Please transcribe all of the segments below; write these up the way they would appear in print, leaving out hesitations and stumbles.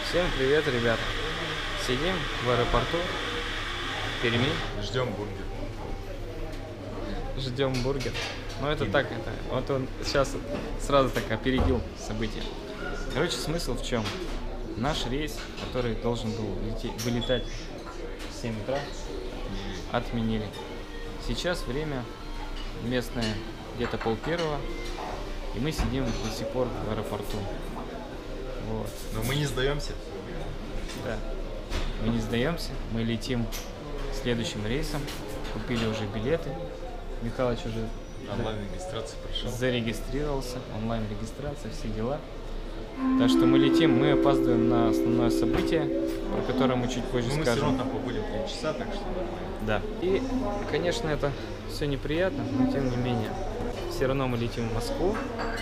Всем привет, ребята! Сидим в аэропорту Перми. Ждем бургер. Ждем бургер. Но это так, вот он сейчас сразу так опередил события. Короче, смысл в чем? Наш рейс, который должен был вылетать в 7 утра, отменили. Сейчас время местное где-то 12:30, и мы сидим до сих пор в аэропорту. Вот. Но мы не сдаемся. Да, мы не сдаемся, мы летим следующим рейсом, купили уже билеты. Михалыч уже Онлайн-регистрация прошел. зарегистрировался, онлайн-регистрация, все дела. Так что мы летим, мы опаздываем на основное событие, про которое мы чуть позже мы скажем. все равно там побудем 3 часа, так что нормально. Да. И, конечно, это все неприятно, но тем не менее, все равно мы летим в Москву.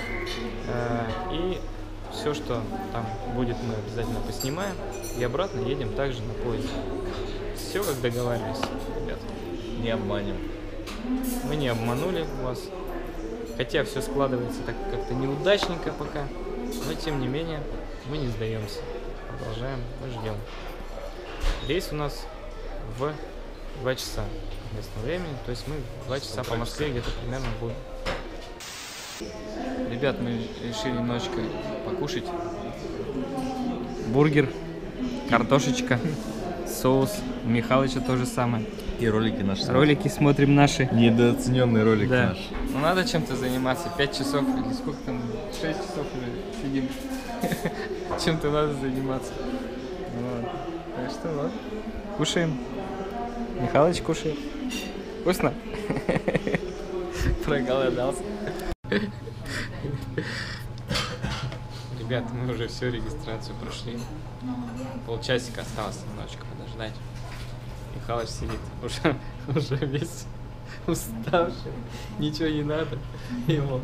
И все, что там будет, мы обязательно поснимаем. И обратно едем также на поезде. Все, как договаривались, ребят. Не обманем. Мы не обманули вас. Хотя все складывается так как-то неудачненько пока. Но тем не менее, мы не сдаемся. Продолжаем, мы ждем. Рейс у нас в 2 часа местного времени. То есть мы 2 часа по Москве где-то примерно будем. Ребят, мы решили немножечко покушать. Бургер, картошечка, соус. У Михалыча то же самое. И ролики наши. Ролики смотрим наши. Недооцененный ролик Да. наш. Ну надо чем-то заниматься. 5 часов или сколько там? 6 часов уже сидим. Чем-то надо заниматься. Вот. Так что вот. Кушаем. Михалыч кушает. Вкусно? Проголодался. Ребята, мы уже всю регистрацию прошли. Полчасика осталось немножечко подождать. Михалыч сидит уже весь уставший. Ничего не надо ему.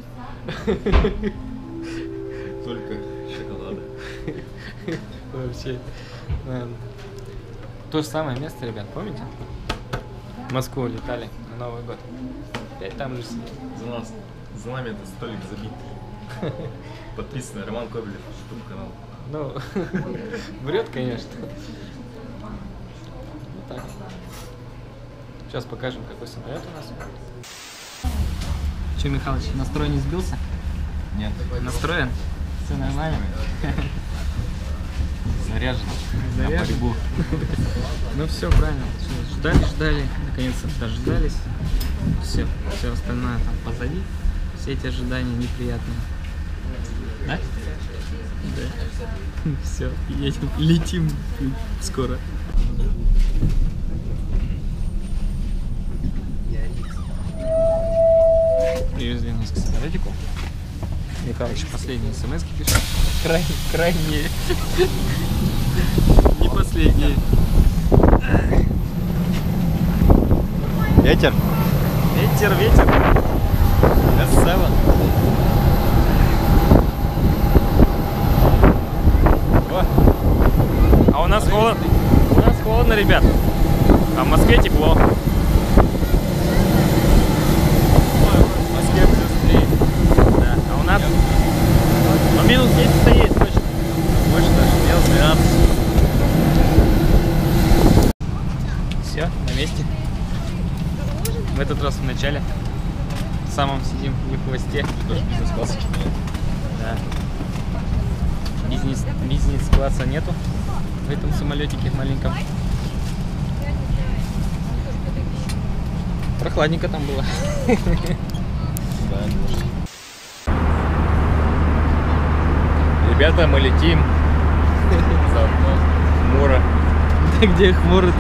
Только шоколада. Вообще. Ладно. То же самое место, ребят, помните? В Москву летали на Новый год. Опять там же сидим. За нами этот столик забит. Подписанный Роман Кобелев, YouTube канал. Ну, врет, конечно. Вот так. Сейчас покажем, какой самолет у нас. Че, Михалыч, настрой не сбился? Нет. Настроен? Все нормально? Заряжен. На Заряжен? борьбу. Ну все правильно. Ждали, наконец-то дождались. Все остальное там позади. Все эти ожидания неприятные. Да? Да. Все, едем, летим скоро. Привезли нас к самолетику. Михалыч последние смс-ки пишет. Крайние. Не последние. Ветер. Ветер. Красава. А у нас холодно. У нас холодно, ребят. А в Москве тепло. В Москве плюс 3. Да. А у нас ну, минус 10 стоит точно. Больше даже минус 12. Все, на месте. В этот раз в начале. В самом сидим не в хвосте. Тоже бизнес-класса нет. Да. Бизнес-класса нету в этом самолетике маленьком. Прохладненько там было. Да. Ребята, мы летим. Заодно хмуро. Да где хмурый-то?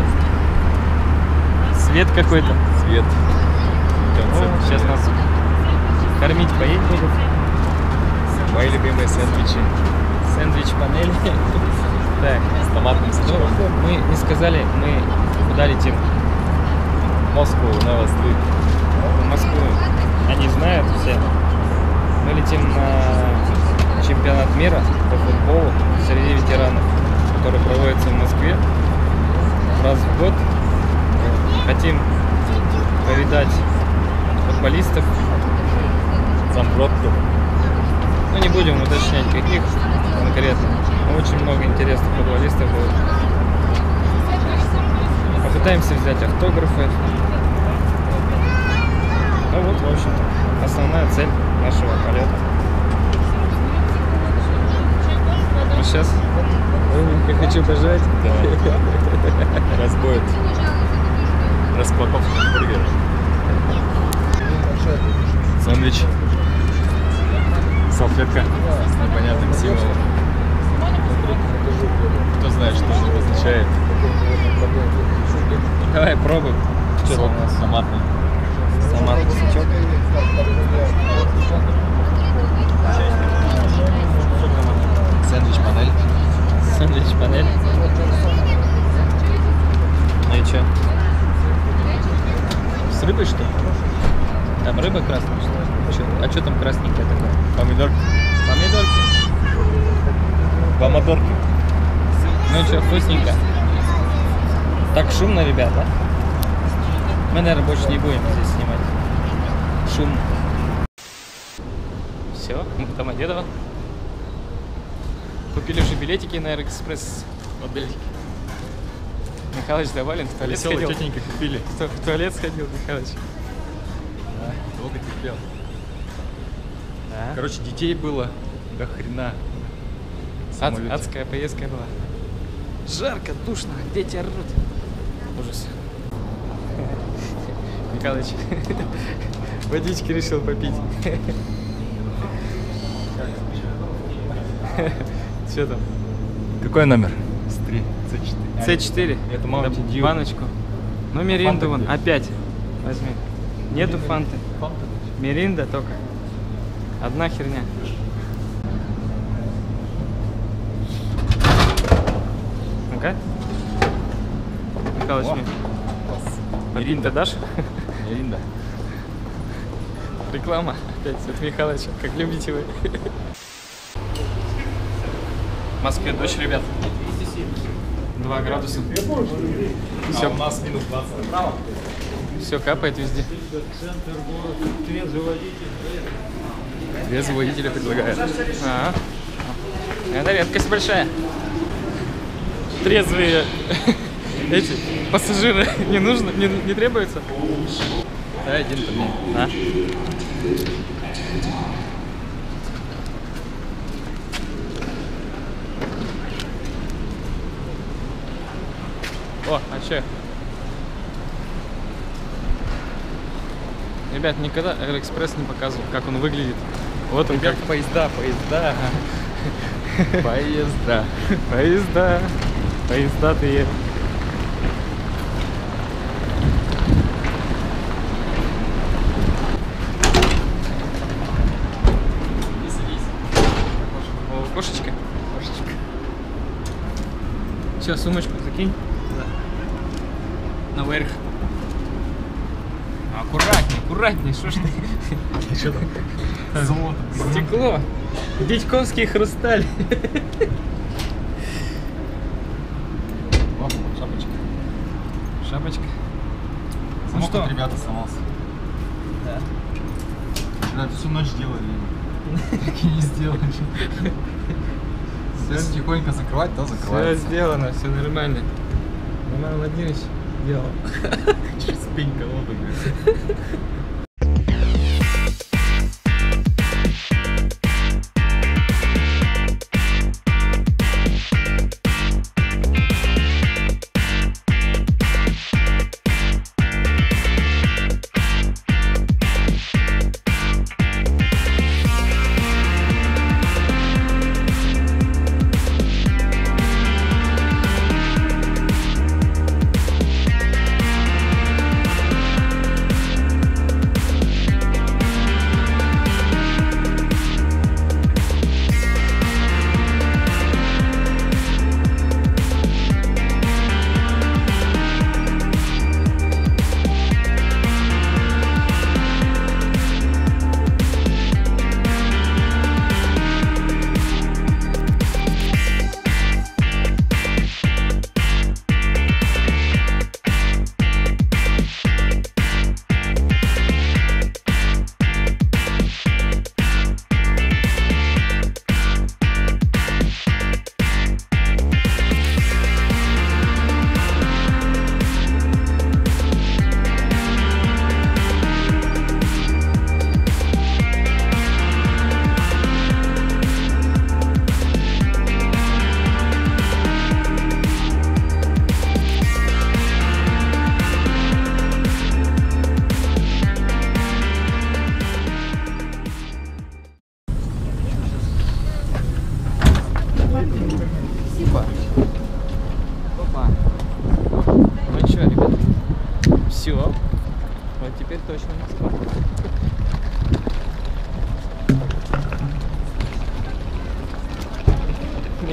Свет какой-то. Свет. Сейчас нас кормить поесть будут. Мои любимые сэндвичи. Сэндвич-панель. Так. С томатным сочетанием. Мы не сказали, мы куда летим. Москву, Новостыд. В Москву. Они знают все. Мы летим на чемпионат мира по футболу среди ветеранов, который проводится в Москве раз в год. Хотим повидать футболистов, Зампротту. ну не будем уточнять каких конкретно. Очень много интересных футболистов будет. Попытаемся взять автографы. Ну вот, в общем-то, основная цель нашего полета. Ну сейчас я хочу пожать. Сейчас будет распаковка бургера. Сэндвич. Салфетка с непонятным символом. Кто знает, что это означает. Давай пробуй. Что Сок у нас? томатный. Томатный сочок. Сэндвич-панель. Сэндвич-панель. Ну и чё? С рыбой, что ли? Там рыба красная, что ли? Чё? А что там красненькое такое? Помидорки. Помидорки. Помидорки. Ну что, вкусненько. Так шумно, ребята. Мы, наверное, больше не будем здесь снимать. Шум. Все, мы в Домодедово. Купили уже билетики на Аэроэкспресс. Вот билетики. Михалыч доволен, в туалет Веселые сходил. тетеньки купили. В туалет сходил, Михалыч. Долго терпел. Да. Короче, детей было до хрена. в самолете. Адская поездка была. Жарко, душно, дети орут. Ужас. Михалыч водички решил попить. Что там? Какой номер? С4. Это Mountain Dew. Баночку. Ну, миринду Фанта вон, где? опять возьми. Нету фанты. Фанта. Миринда только. Одна херня. Ну-ка. Михалыч, О, мне класс. Миринда дашь? Миринда. Реклама опять от Михалыча, как любите вы. В Москве дождь, ребят. 2 градуса. Все, у нас минус 20. Все капает везде. Трезвый водителя предлагает. Ага. Это редкость большая. Трезвые эти пассажиры не нужно, не требуется. Дай один ко мне. А? О, а че? Ребят, никогда Аэроэкспресс не показывал, как он выглядит. Вот он Ребят, как. поезда. Поезда. Поезда ты. О, кошечка. Все, сумочку закинь. Да. Наверх. Аккуратней, что ж ты? Что там? Золото. Стекло. Дядьковский хрусталь. О, шапочка. Шапочка. Ну Замок что? от ребята сломался. Да. Вчера всю ночь делали. Так и не сделали. Если тихонько закрывать, то Все закрывается. сделано, все нормально. Роман Владимирович делал. Через пень колоду.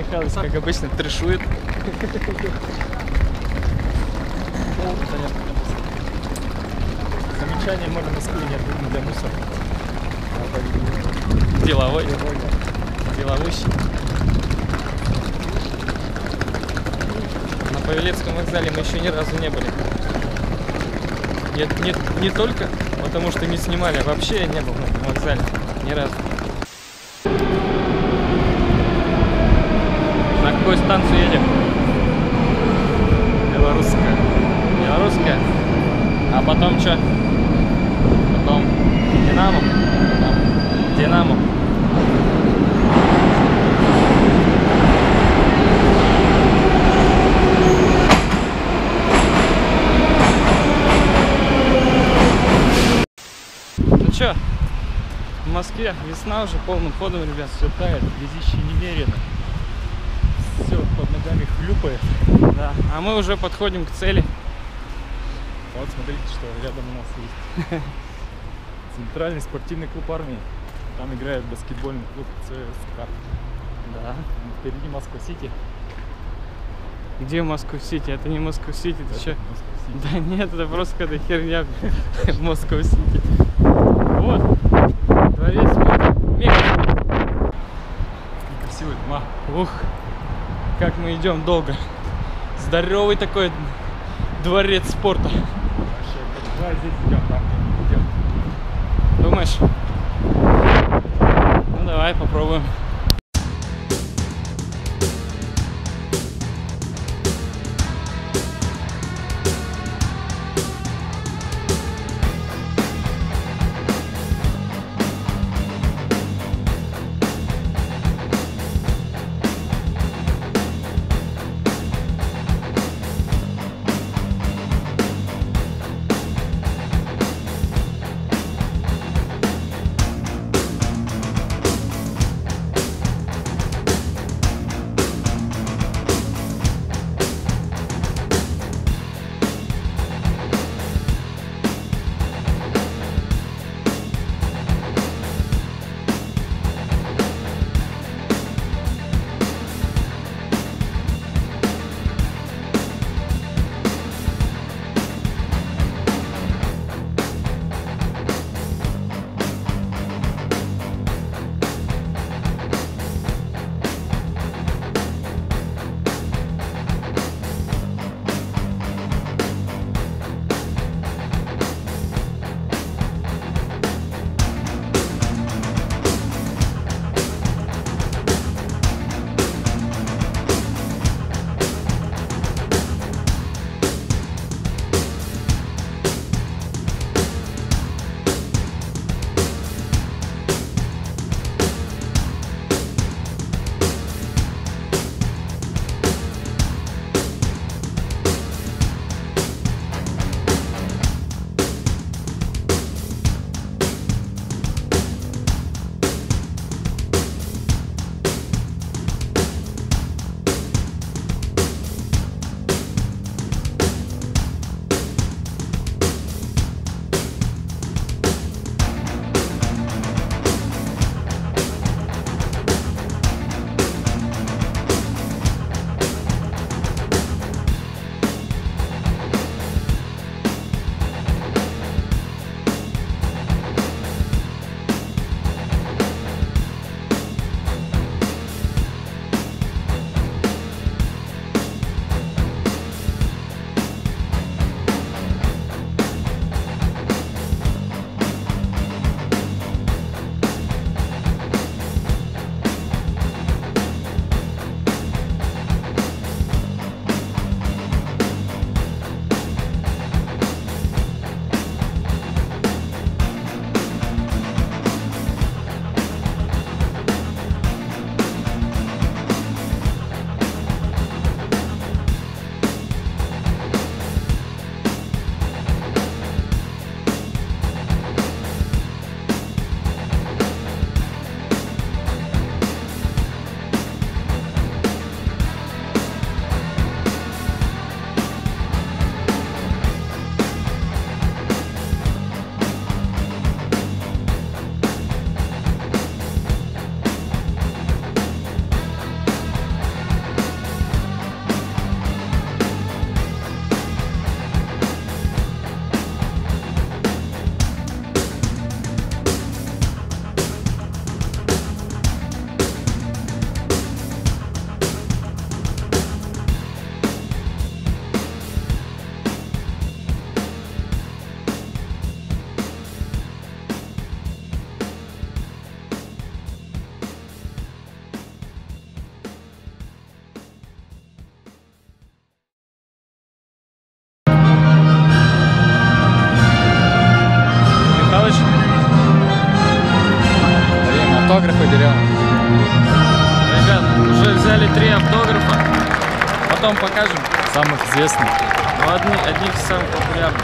Михалыч, как обычно, трешует. Замечание можно Москвы нет для мусора. Деловой. Деловущий. На Павелецком вокзале мы еще ни разу не были. Не только потому, что не снимали, а вообще я не был на этом вокзале. Ни разу. На какую станцию едем? Белорусская. Белорусская? А потом что? Потом Динамо? Потом Динамо. Ну чё, в Москве весна уже полным ходом, ребят. Все тает, грязище немерено. Все под ногами хлюпает. Да, а мы уже подходим к цели. Вот смотрите, что рядом у нас есть. Центральный спортивный клуб армии. Там играет баскетбольный клуб ЦСКА. Да. Впереди Москва-Сити. Где Москва-Сити? Это не Москва-Сити, ты чё? Москва-Сити. Да нет, это просто какая-то херня в Москва-Сити. Вот, дворец мега. Красивые дома. Ух, как мы идем долго. Здоровый такой дворец спорта. Вообще, давай здесь идем, да? Идем. Думаешь? Ну давай попробуем. потом покажем. Самых известных. Ну, одних из самых популярных.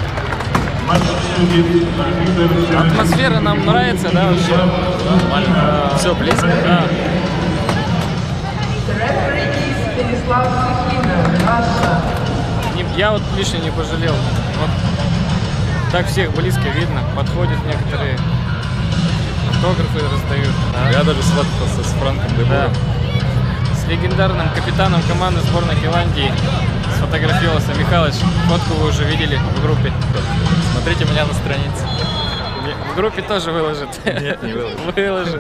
Атмосфера нам нравится, да, вообще? Нормально. Все близко. Да. Я вот лишний не пожалел. Вот так всех близко видно. Подходят некоторые, автографы раздают. Да. Я даже сфоткался с Франком де Да. Бором. С легендарным капитаном команды сборной Голландии сфотографировался Михалыч. Фотку вы уже видели в группе. Смотрите меня на странице. В группе тоже выложит. Нет, не выложит. Выложит.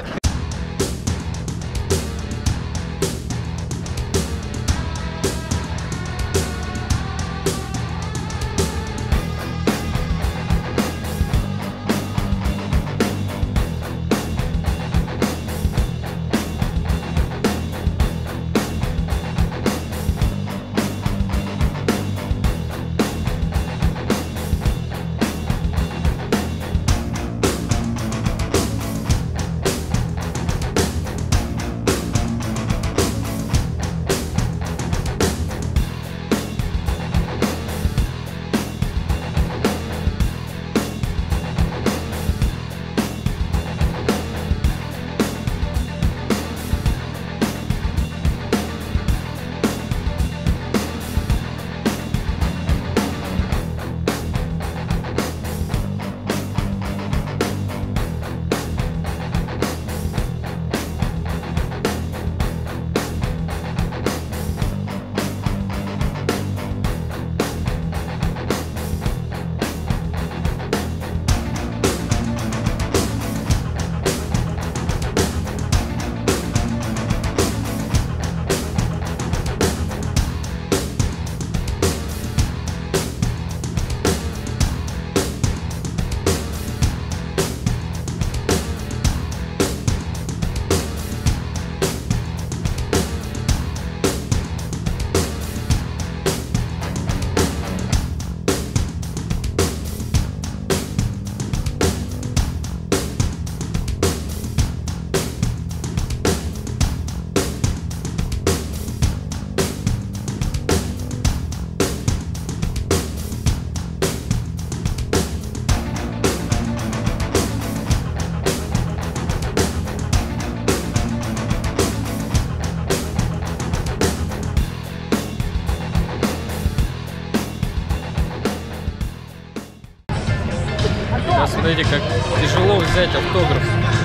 Посмотрите, как тяжело взять автограф.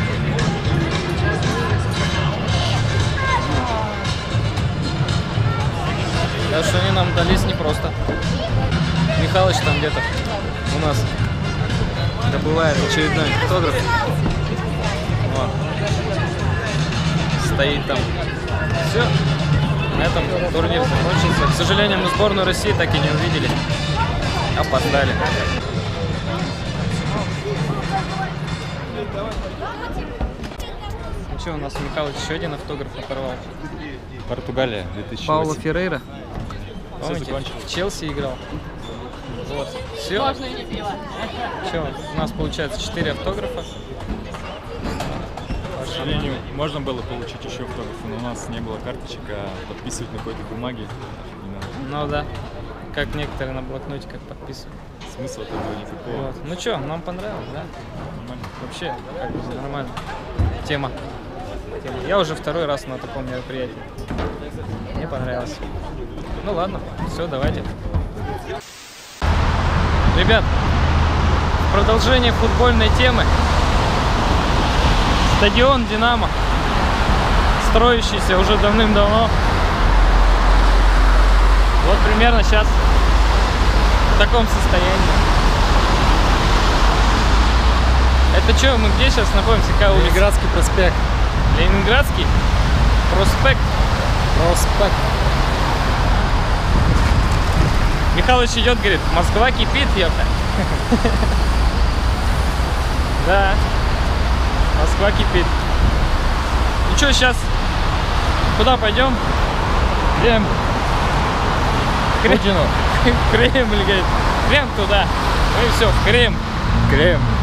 Так что они нам дались непросто. Михалыч там где-то у нас добывает очередной автограф. Вот. Стоит там. Все. На этом турнир закончился. К сожалению, мы сборную России так и не увидели. Опоздали. Ну что, у нас Михалыч еще один автограф оторвал. Португалия, 2008. Пауло Феррейра. Все Помните, закончилось. в Челси играл. Вот. Все. Все, у нас получается 4 автографа. К сожалению, можно было получить еще автографы, но у нас не было карточек, а подписывать на какой-то бумаге не надо. Ну да. Как некоторые на блокнотиках подписывают. Смысла от этого никакого. Вот. Ну что, нам понравилось, да? Нормально. Вообще, как бы нормально. Тема. Я уже второй раз на таком мероприятии. Мне понравилось. Ну ладно, все, давайте. Ребят, в продолжение футбольной темы. Стадион «Динамо», строящийся уже давным-давно. Вот примерно сейчас в таком состоянии. Это что, мы где сейчас находимся? Какая улица? Ленинградский проспект. Ленинградский? Проспект. Проспект. Михалыч идет, говорит, Москва кипит, ёпта. Да, Москва кипит. Ну что, сейчас куда пойдем? Кремль. Путину. Кремль, говорит. Крем туда. Ну и все, в Крем. Крем.